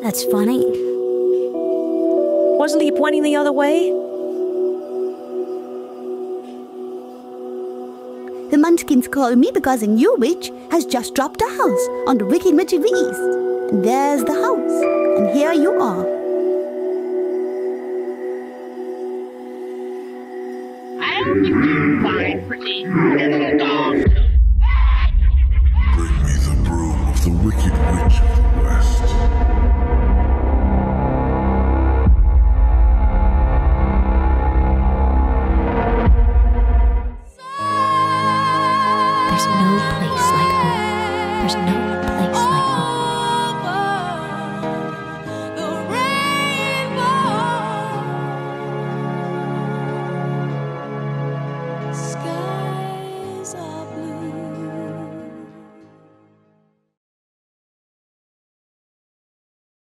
That's funny. Wasn't he pointing the other way? The Munchkins call me because a new witch has just dropped a house on the Wicked Witch of the East. And there's the house, and here you are. Fine, pretty.